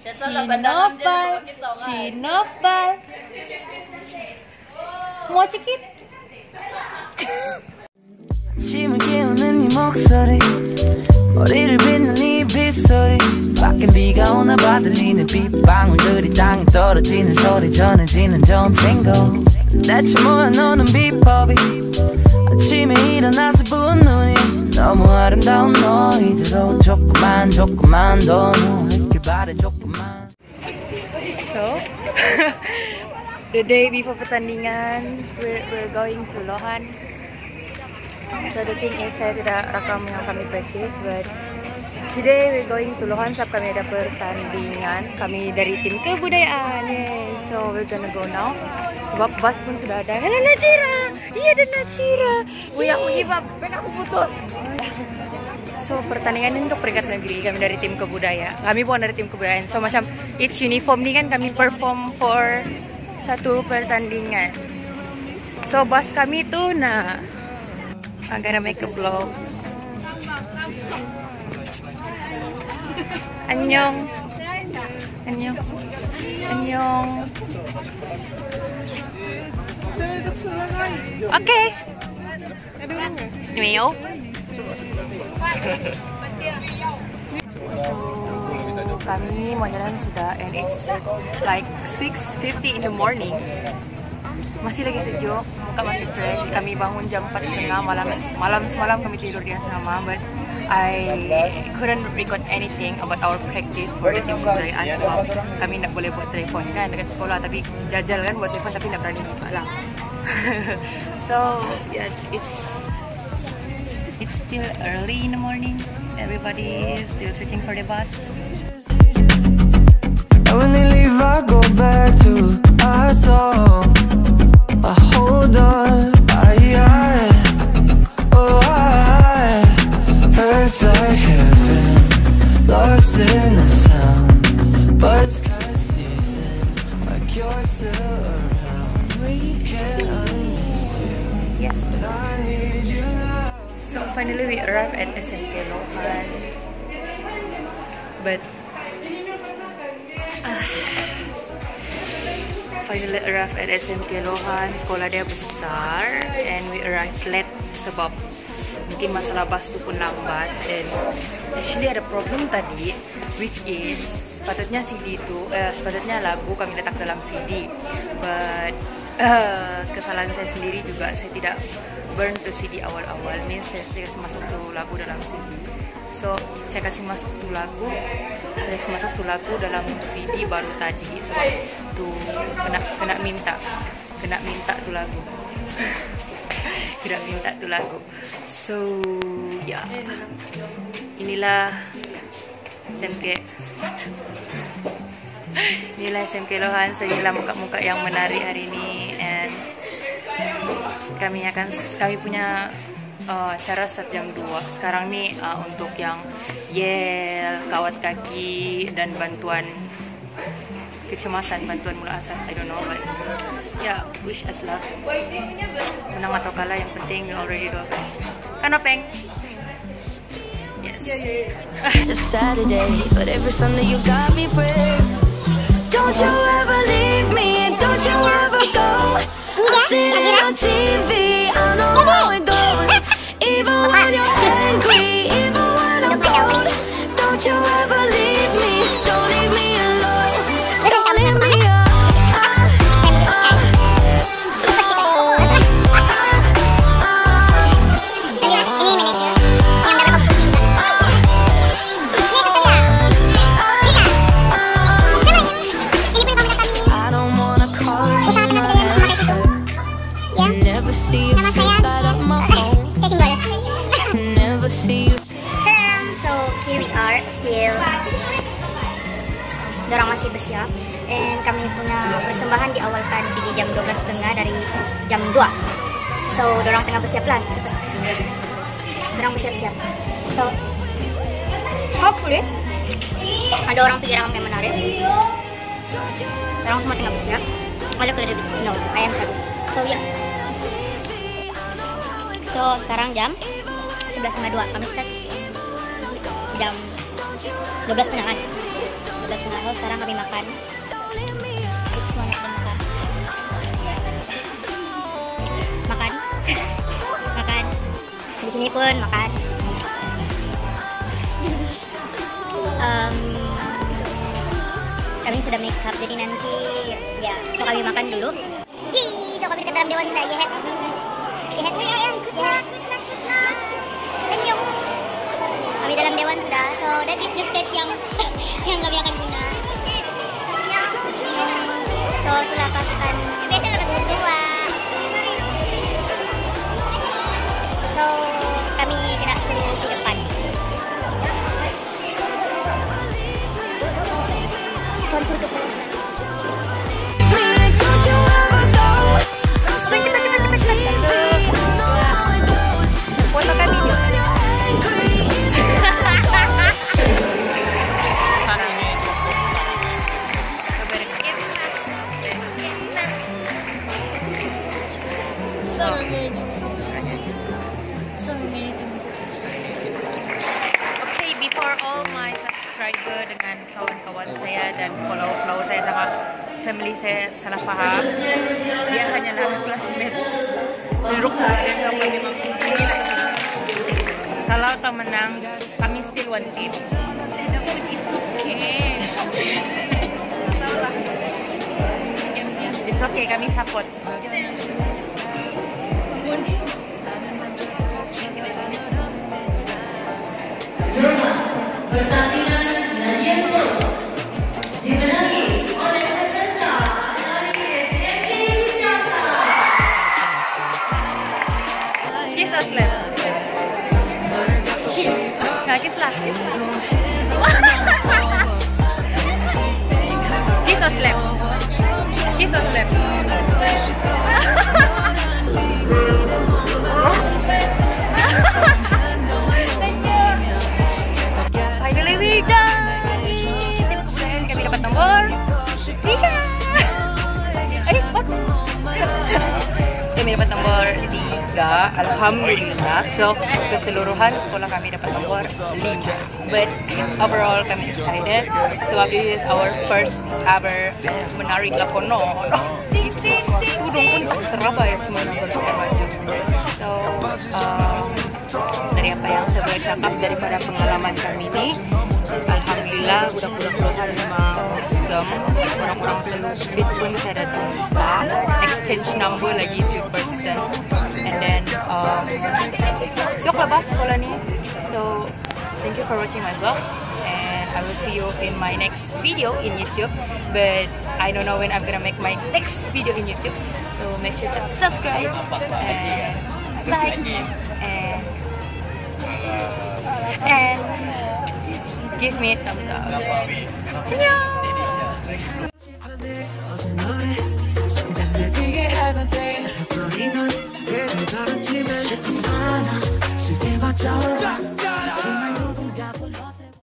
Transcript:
Cinopal. Mau cikit? 아침을 깨우는 네 목소리 머리를 빗는 네 빗소리 밖엔 비가 오나 봐 들리는 빗방울들이 땅에 떨어지는 소리 전해지는 좋은 탱고 대체 뭐야 너는 비법이 아침에 일어나서 부은 눈이 너무 아름다운 너희들로 조금만 더 누워있길 바래 조금만. So the day before pertandingan we're going to Lohan. So the thing is saya tidak rakam yang kami practice, but today we're going to Lohan sebab kami ada pertandingan. Kami dari tim kebudayaan. Yay. So we're gonna go now. Sebab bus pun sudah ada. Hello Najira. Iya ada Najira. Aku ibab, aku putus. So pertandingan ini untuk peringkat negeri. Kami dari tim kebudayaan. Kami bukan dari tim kebudayaan. So macam each uniform ni kan kami perform for satu pertandingan. So bus kami tu nak I'm gonna make a vlog. Annyeong. Annyeong. Annyeong. Okay. Meow. So kami mau jalan sudah and it's like 6:50 in the morning. Masih lagi sejuk, muka masih fresh. Kami bangun jam 4:30 malam semalam kami tidur di asrama, but I couldn't record anything about our practice for the tim kebudayaan sebab kami nak boleh buat telefon kan dekat sekolah, tapi jajal kan buat telefon tapi nak berani buka lah. So yeah, it's still early in the morning. Everybody is still searching for the bus. And when they leave, I go back to our song. Hold on, hurts like heaven, lost in the sound, but it's kinda season, like you're still around. Can't miss you. Yes. But I need you now. So finally we arrived at SMK Lohan, but finally arrived at SMK Lohan. Sekolah dia besar and we arrived late sebab mungkin masalah bus tu pun lambat. And actually ada problem tadi, which is sepatutnya CD tu, sepatutnya lagu kami letak dalam CD, but kesalahan saya sendiri juga, saya tidak burn to CD awal-awal, means saya kasih masuk tu lagu dalam CD. So saya kasih masuk tu lagu dalam CD baru tadi sebab tu kena minta tu lagu. Kena minta tu lagu. So ya, inilah SMK. Inilah SMK Lohan. So inilah muka-muka yang menarik hari ini, and kami punya acara start jam 2. Sekarang ni untuk yang yel, kawat kaki dan bantuan kecemasan, bantuan mula asas, I don't know, but yeah, wish us luck. Menang atau kalah yang penting we already do our best. Kan Openg? Yes. It's a Saturday, but every Sunday you got me praying. Don't you ever leave me, don't you ever go. I'm sitting on TV, I know how it goes. Even when you're angry, even when I'm cold, don't you ever leave me, don't leave me alone, don't leave me alone. I don't wanna call you, not answer. Never see your face light up my phone. Never see you. So here we are, still dorang masih bersiap, and kami punya persembahan diawalkan di jam 12.30 dari jam 2. So dorang tengah bersiap lah. Dorang bersiap-siap. So hopefully ada orang pikir yang menarik. Dorang semua tengah bersiap. Ada kelihatan no, I am happy. So yeah. So sekarang jam 11.02, kami start jam 12.30 kan. 12.30, sekarang kami makan. It's one of them makan. Makan. Makan. Di sini pun makan. Kami sudah make up, jadi nanti ya, so kami makan dulu. Yeay, so kami dekat dalam dewan sudah. Yehet. Senyum. Kami dalam dewan sudah. So that is the stage yang kami akan guna. So sudah pasukan berdua. So kami kena suruh di depan. Tuan suruh ke perusahaan. Foto kami ni. Okay, before all my subscriber dengan kawan-kawan saya dan follow-follow saya sama family saya salah faham, dia hanyalah classmate jeruk saya sama memang kalau tak menang kami still one team. It's okay. It's okay, kami support. Pertandingan Nadia Pro dimenangi oleh peserta dari SMK Wijasa. Kiss or slap? Kiss lah. Kiss or slap? Kiss or slap? Finally we done. Kami dapat nomor 3. What? Kami dapat nomor 3. Alhamdulillah. So keseluruhan sekolah kami dapat nomor 5. But overall kami excited. Sebab this is our first ever menari lakono. Tudung pun tak Surabaya cuma nomor maju. So dari apa yang saya boleh cakap daripada pengalaman kami ini, alhamdulillah budak-budak keluar memang awesome. Orang-orang teluk pun saya dah jumpa, exchange number lagi 2%, and then syok lah bah sekolah ni. So thank you for watching my vlog, and I will see you in my next video in YouTube, but I don't know when I'm gonna make my next video in YouTube. So make sure to subscribe and like and give me a thumbs up. Annyeong!